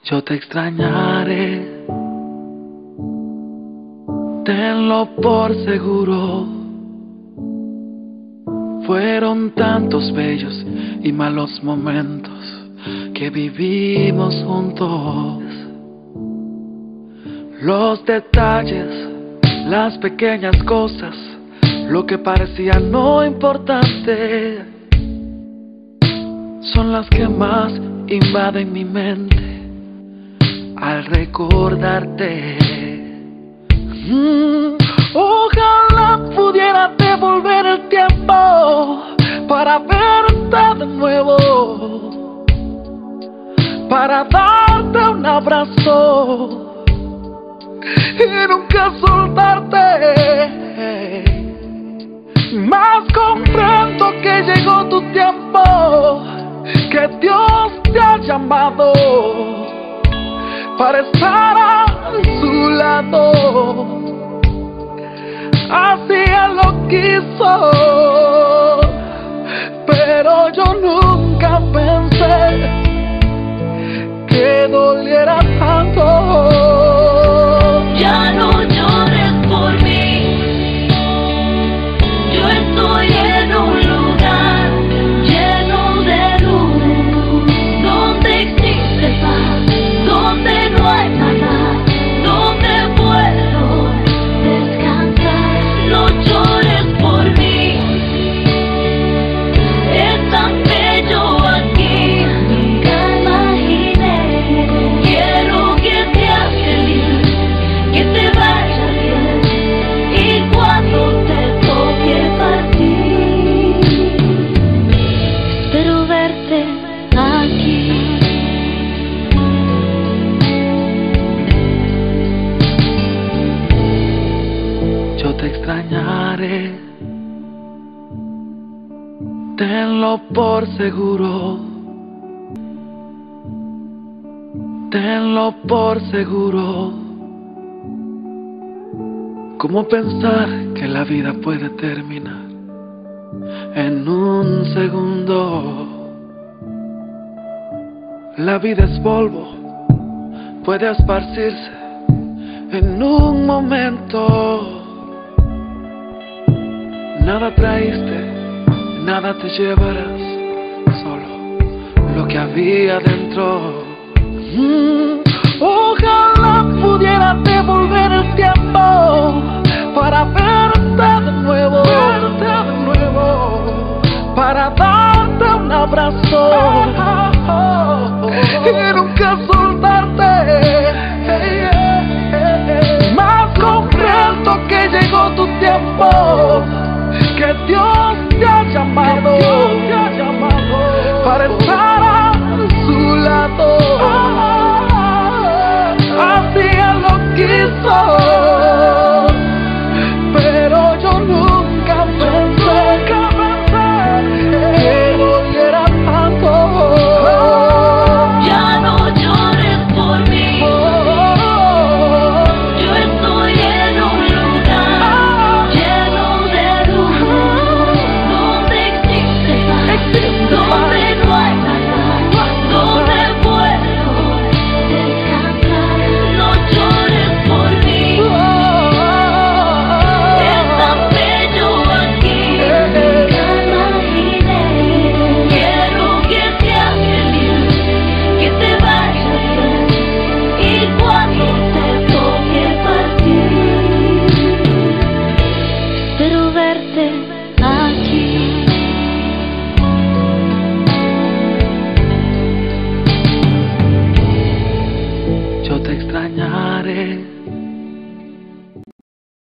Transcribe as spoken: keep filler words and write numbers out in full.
Yo te extrañaré, tenlo por seguro. Fueron tantos bellos y malos momentos que vivimos juntos. Los detalles, las pequeñas cosas, lo que parecía no importante, son las que más invaden mi mente al recordarte. Mm, ojalá pudiera devolver el tiempo para verte de nuevo, para darte un abrazo y nunca soltarte. Mas comprendo que llegó tu tiempo, que Dios te ha llamado para estar a su lado. Así Él lo quiso, pero yo nunca pensé que doliera tanto. Ya no llores por mí, yo estoy en un lugar lleno de luz, donde existe paz, donde no hay maldad, donde puedo descansar. No llores por mí, es tan bello aquí, nunca imaginé. Quiero que seas feliz, que te vaya bien, y cuando te toque partir, espero verte aquí. Yo te extrañaré, tenlo por seguro, tenlo por seguro. ¿Cómo pensar que la vida puede terminar en un segundo? La vida es polvo, puede esparcirse en un momento. Nada traíste, nada te llevarás, solo lo que había dentro. Mm, ojalá pudiera devolver el tiempo para verte de nuevo, verte de nuevo, para darte un abrazo y nunca soltarte. Mas comprendo que llegó tu tiempo, que Dios te ha llamado, te ha llamado para estar a su lado. Así Él lo quiso, pero yo nunca pensé que doliera tanto. Ya no llores por mí, yo estoy en un lugar lleno de luz, donde existe paz, donde no hay maldad, donde puedo descansar. No llores por mí, es tan bello aquí, nunca imaginé. Quiero que seas feliz, que te vaya bien, y cuando te toque partir, espero verte aquí. Yo te extrañaré,